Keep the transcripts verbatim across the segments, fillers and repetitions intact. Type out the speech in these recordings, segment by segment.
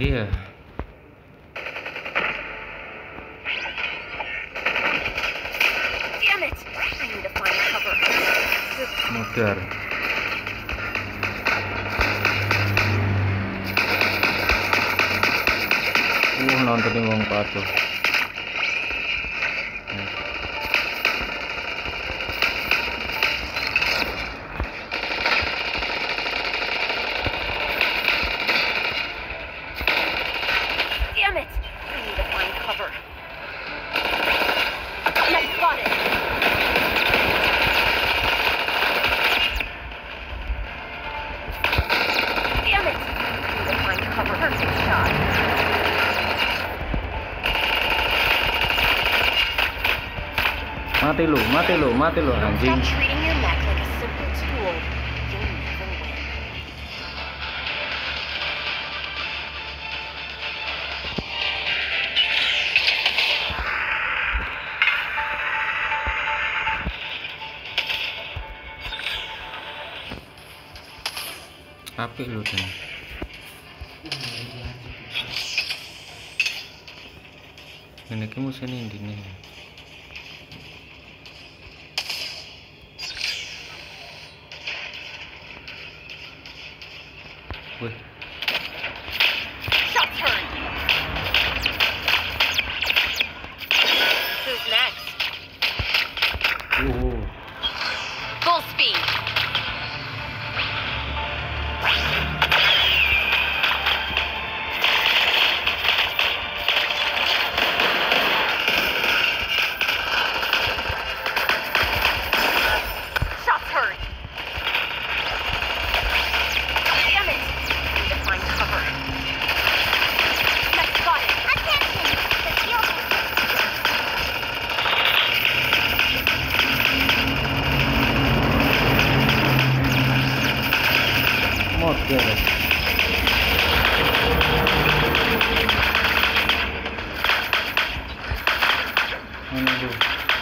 dia. Damn it! I need to find cover. Mudar. Uh, nonton wong patuh. Damn it! I need to find cover. Nice spotted. Damn it! I need to find cover. Perfect shot. Mati lu, mati lu, mati lu anjing. Stop treating your neck like a simple tool. You'll never win. Apik lu dan. Ini ki musuh ini indine. Wih. Shot turn. Who's next? Uh. Full speed. Shots heard. Damn it! I need to find cover. Next spotted. Attention! The shield. Mudar. Mana lu?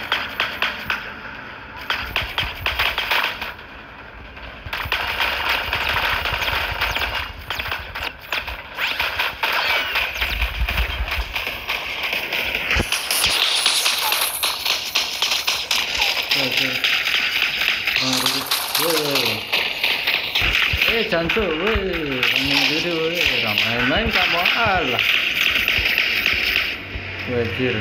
Oke. Woi. Eh, jantung, woi. Ngomong diri, woi. Main-main kamu alah. Wajir.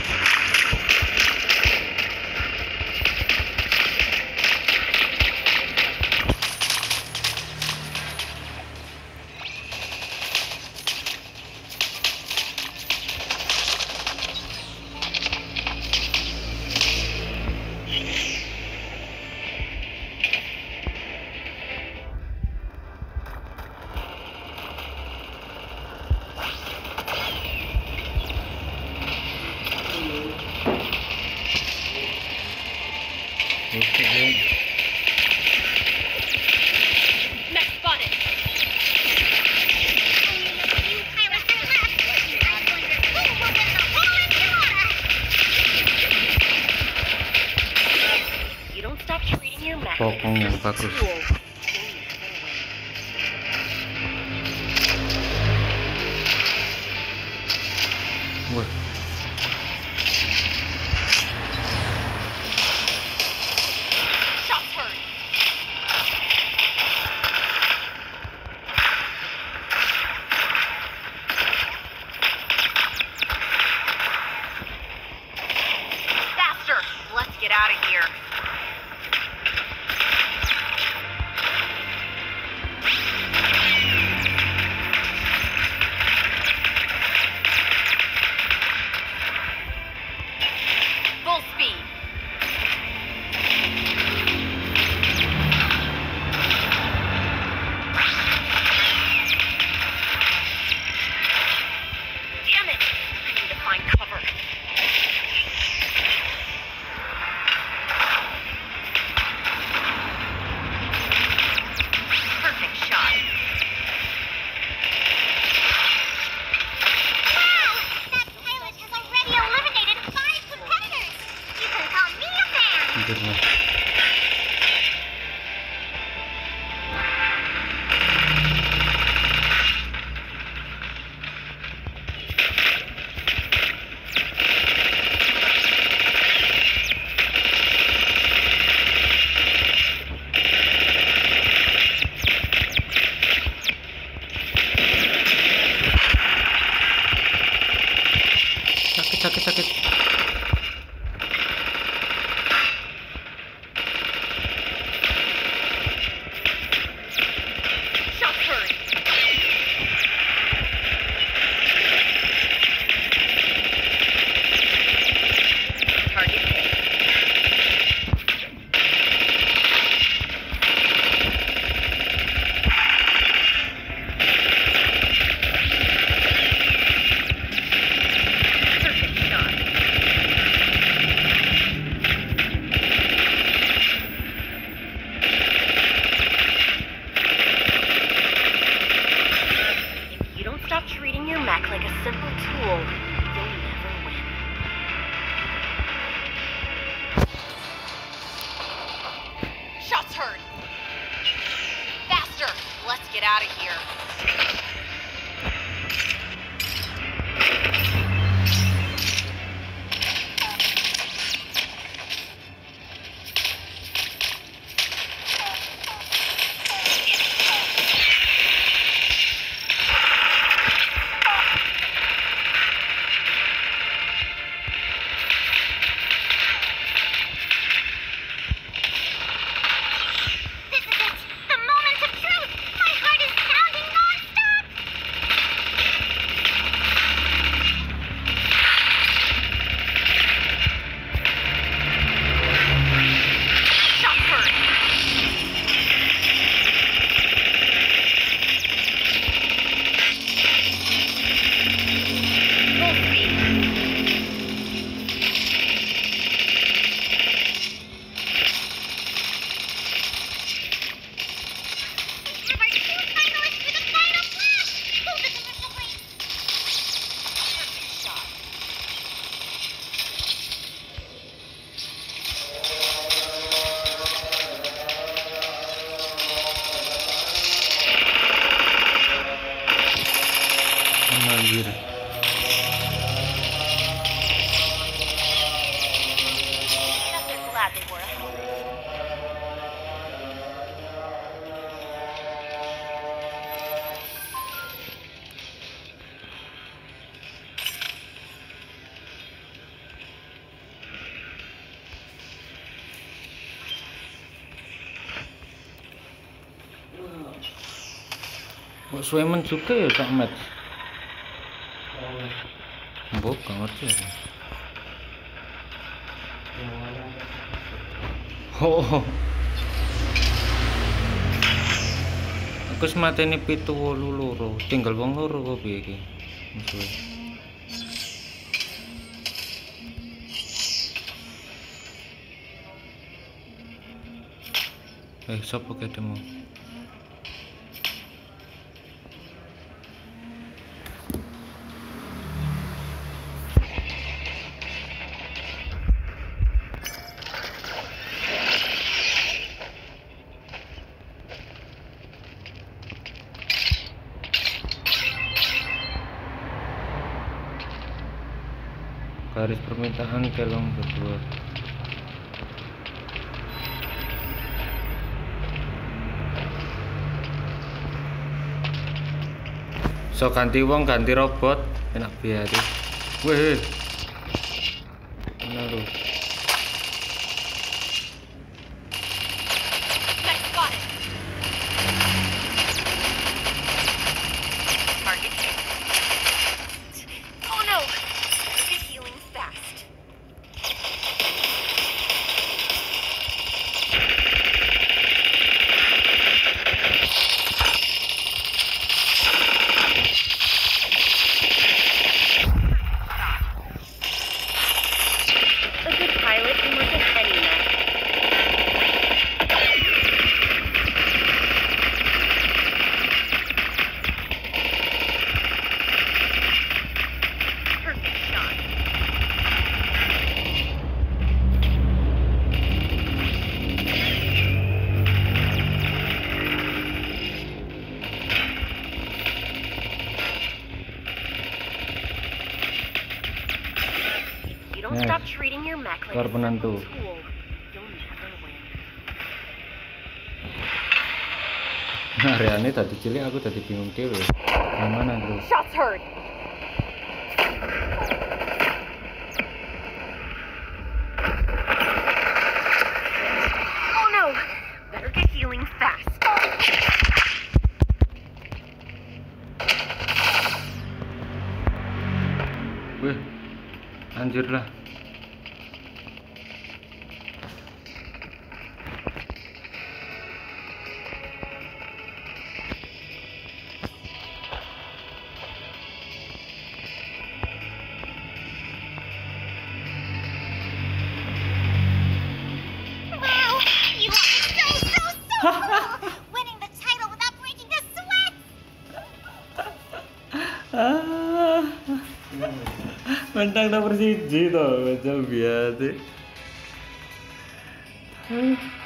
Next spotted. You don't stop treating your mech like Pokong yang a bagus. tool. Wah. Shots heard. Faster! Let's get out of here. sakit sakit. Shots heard. Target hit. Perfect shot. If you don't stop treating your mech like a simple tool, you'll never win. Shots heard. Faster. Let's get out of here. This is it. The moment of truth. My heart is pounding non-stop. Shots heard. Full speed. We have our two finalists for the final flash. Hold it a little wait. Perfect shot. Anjir. Bet they're glad they were a help. Kok Suemen juga ya Kak Matt? Mbok gak ngerti aku. Oh. Aku wis mateni pitu wolu loro, tinggal wong loro kok piye iki. Musuhe. Eh, sapa ketemu? Garis permintaan kelong berdua. So ganti wong ganti robot enak biar. Weh. Mana lu? Nice spotted. Target hit. Oh no! It's healing fast. A good pilot can work in any mech. Perfect shot. If you don't Yes. stop treating your mech like a Kar penentu. simple tool, you'll never win. Areane tadi cilik aku tadi bingung dhewe. Yang mana lu? Shots heard. Anjir lah. Wow, you are so, so, so cool! Winning the title without breaking a sweat! Ah. Menang nomor siji to, coba biasa.